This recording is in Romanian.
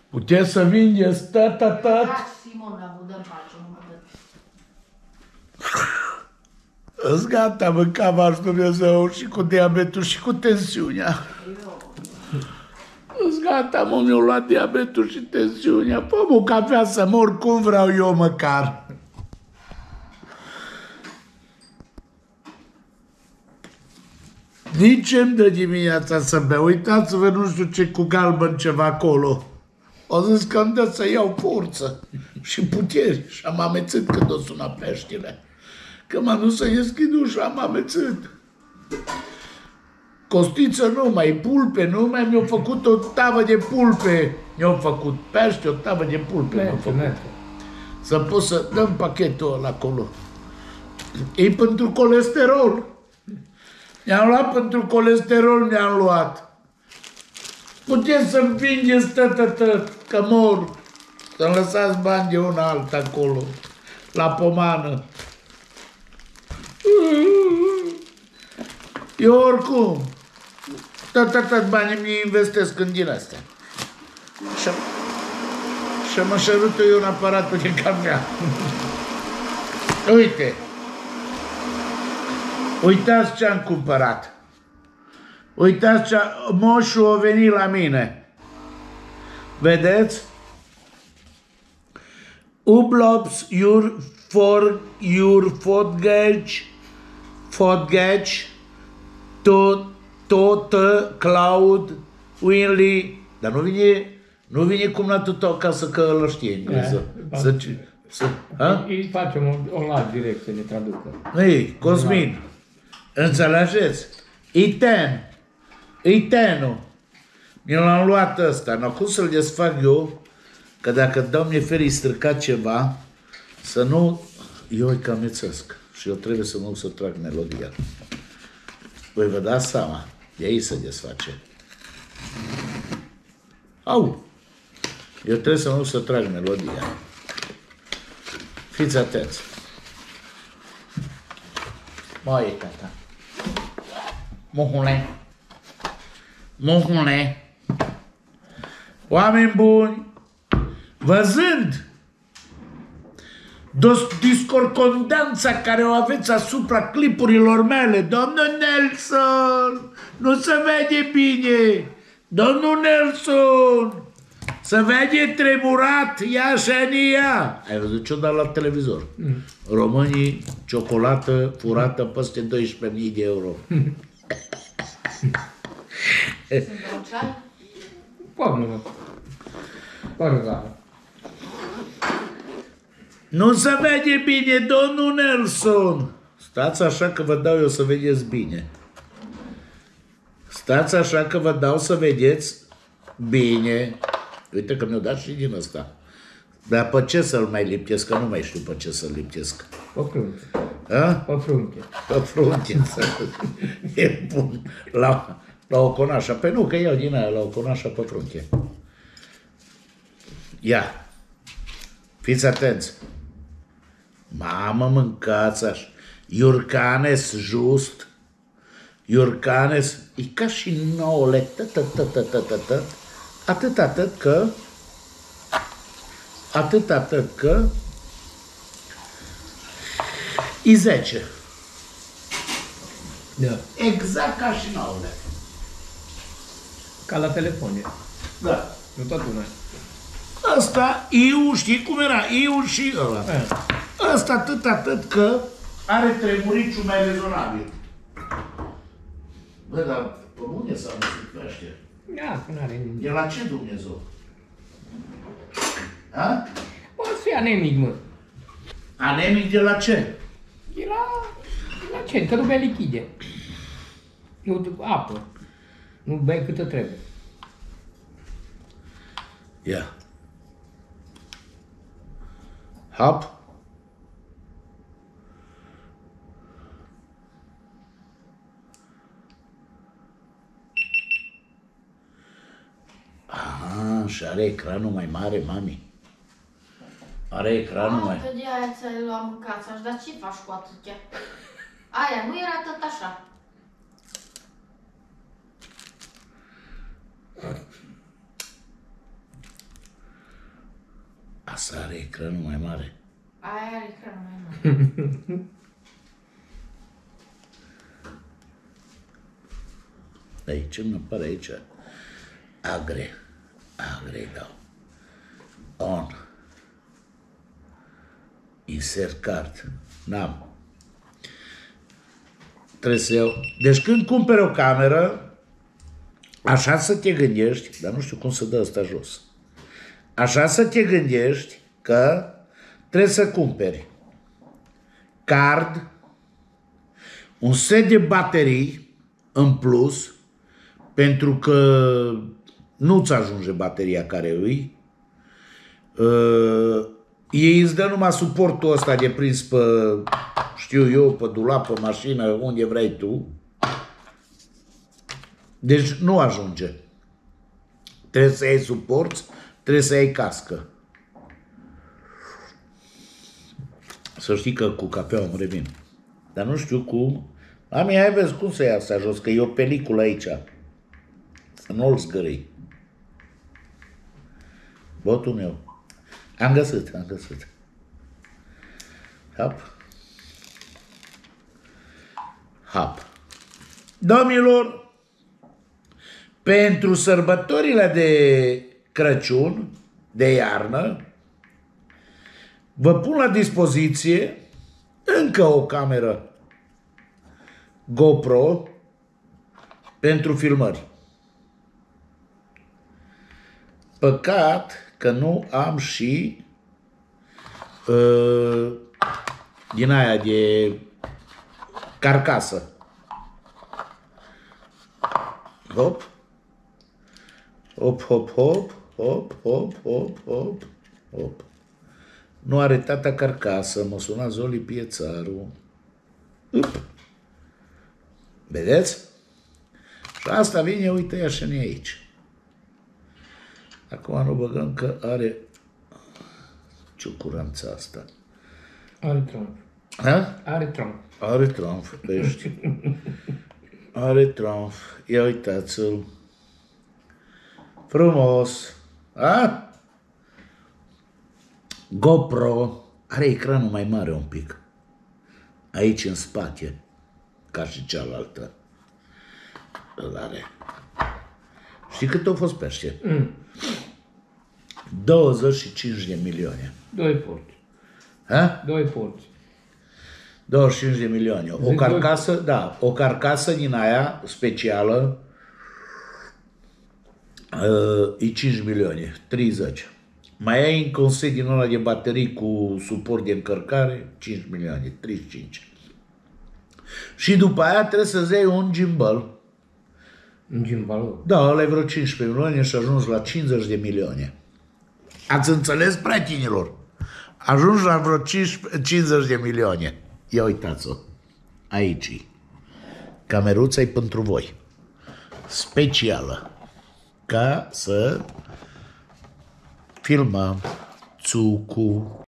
Puteți să vingeți tot. Simona, vă dăm pace, nu mă dă. Îți gata, mâncam Dumnezeu și cu diabetul și cu tensiunea. Îți gata, mă, mi-au luat diabetul și tensiunea. Fă o cafea să mor cum vreau eu măcar. Nici îmi dă dimineața să beau. Uitați-vă, nu știu ce cu galben ceva acolo. O zis că îmi dă să iau forță și puteri. Și am amețit când o suna peștile. Că m-am dus să deschid ușa, am amețit. Costiță numai, pulpe numai, mi-au făcut o tavă de pulpe. Mi-au făcut pește, o tavă de pulpe. Mi-au făcut. Să pot să dăm pachetul ăla acolo. E pentru colesterol. Mi-am luat pentru colesterol, mi-am luat. Puteți să-mi vingeți că mor. Să-mi lăsați bani de una alta acolo, la pomană. Eu oricum, tot banii mi investesc în din astea. Și mă șerută eu în aparatul de cafea. Uite. Uitați ce-am cumpărat. Uitați ce moșul a venit la mine. Vedeți? Ublops for your Fodgage tot Cloud Winley. Dar nu vine cum la tot acasă că îl știe engleză. Îi facem online direct să ne traducă. Ei, Cosmin, înțelegeți? Itenul. Mi l-am luat ăsta. N-am cum să-l desfac eu, că dacă Doamne ferii stricat ceva, să nu... Eu îi camețesc și eu trebuie să mă duc să trag melodia. Voi vă dați seama, de aici se desface. Au! Eu trebuie să mă duc să trag melodia. Fiți atenți. Măi, tata. Mohule. Oameni buni, văzând discordanța care o aveți asupra clipurilor mele, domnul Nelson, nu se vede bine, domnul Nelson, se vede tremurat, ia șania. Ai văzut ce-o dat la televizor? Românii, ciocolată furată peste 12.000 de euro. Sunt ocean? Poate. Nu se vede bine, domnul Nelson. Stați așa că vă dau eu să vedeți bine. Stați așa că vă dau să vedeți bine. Uite că mi-o dat și din ăsta. Dar pe ce să-l mai liptesc? Că nu mai știu pe ce să-l liptesc. Pe frunte. A? Pe frunte. Pe frunte. E bun. La o conașă. Păi nu, că iau din aia la o conașă pe frunte. Ia. Fiți atenți. Mamă, mâncați așa. Iurcanes just. Iurcanes. E ca și noule. Atât că e 10. Da. Exact ca și noule. Ca la telefoane. Da. Nu tot una. Asta, eu, știi cum era? Eu și ăla. Asta atât că are tremuriciul mai rezonabil. Bă, dar pe bune sau nu se crește? Da, că n-are nimic. E la ce Dumnezeu? A? Poate fi anemic, mă. Anemic de la ce? E la ce? Că nu bea lichide. Nu apă. Nu bei câtă trebuie. Ia. Hap. Aha, și are ecranul mai mare, mami. Are ecranul mai... Că de aia ți-ai luat mâncața, dar ce faci cu atâtea? Aia nu era tot așa. Asta are ecranul mai mare. Aia are ecranul mai mare. Aici îmi apare aici. Agre dau. On. Insert card. N-am. Trebuie să iau. Deci când cumperi o cameră, așa să te gândești, dar nu știu cum să dă ăsta jos. Așa să te gândești că trebuie să cumperi card, un set de baterii în plus, pentru că nu-ți ajunge bateria care îi. Ei îți dă numai suportul ăsta de prins pe, știu eu, pe dulap, pe mașină, unde vrei tu. Deci nu ajunge. Trebuie să iei suporți, trebuie să iei cască. Să știi că cu cafeaua îmi revin. Dar nu știu cum. Mami, hai vezi cum să ia asta jos, că e o peliculă aici. Să nu-l zgârâi. Botul meu. Am găsit. Hap. Domnilor, pentru sărbătorile de Crăciun, de iarnă, vă pun la dispoziție încă o cameră GoPro pentru filmări. Păcat că nu am și din aia de carcasă. Hop. Hop, hop, hop, hop, hop, hop, hop, hop. Nu are tata carcasă, mă suna Zoli Piețaru. Up. Vedeți? Și asta vine, uite, ia și aici. Acum nu băgăm că are ciucuranța asta. Are trumf. Ha? Are trumf. Are trumf, pești. Are trumf. Ia uitați-l. Frumos. A? GoPro. Are ecranul mai mare un pic. Aici în spate. Ca și cealaltă. Îl are. Știi cât a fost pește? 25 de milioane. 2 porți. Ha? 2 porți. 25 de milioane. O carcasă, da, o carcasă din aia specială e 5 milioane, 30. Mai ai încă un set din ăla de baterii cu suport de încărcare, 5 milioane, 35. Și după aia trebuie să-ți iei un gimbal. Un gimbal? Da, ăla e vreo 15 milioane și ajungi la 50 de milioane. Ați înțeles, prietenilor? Ajungi la vreo 50 de milioane. Ia uitați-o. Aici. Cameruța e pentru voi. Specială. Ca să filmăm țucu.